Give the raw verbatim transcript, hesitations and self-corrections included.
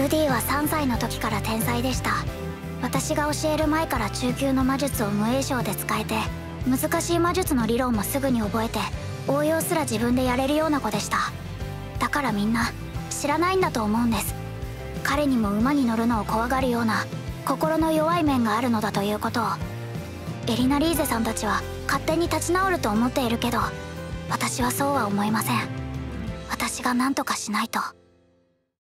ルディはさんさいの時から天才でした。私が教える前から中級の魔術を無影響で使えて、難しい魔術の理論もすぐに覚えて、応用すら自分でやれるような子でした。だからみんな知らないんだと思うんです。彼にも馬に乗るのを怖がるような心の弱い面があるのだということを。エリナリーゼさんたちは勝手に立ち直ると思っているけど、私はそうは思いません。私が何とかしないと。